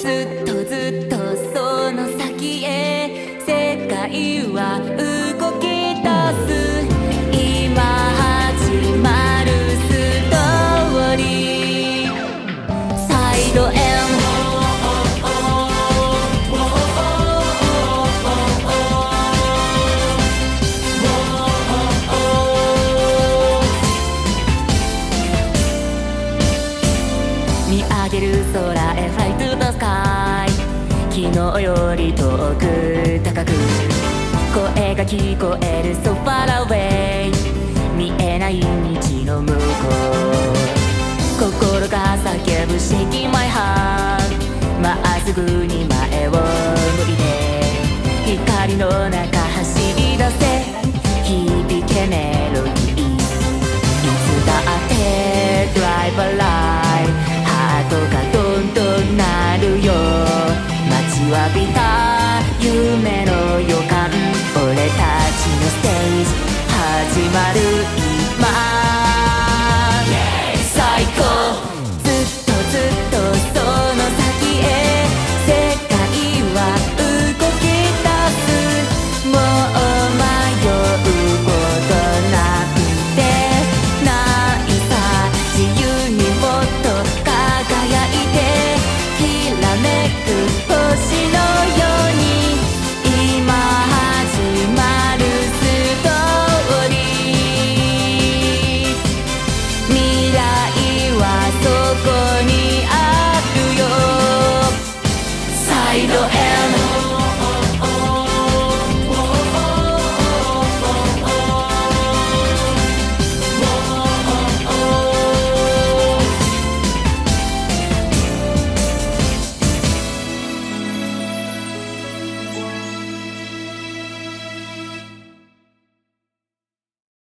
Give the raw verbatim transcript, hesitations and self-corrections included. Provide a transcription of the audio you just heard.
ずっとずっとその先へ世界は動き出す。今始まるストーリー。サイドへ見上げる空へ Fly to the sky。 昨日より遠く高く声が聞こえる So far away。 見えない道の向こう心が叫ぶ Shaking my heart。 まっすぐに前を向いて光の中走り出せ。響けメロディーいつだって Drive a life。がどんどんなるよ。待ちわびた夢の予感。俺たちのステージ始まる。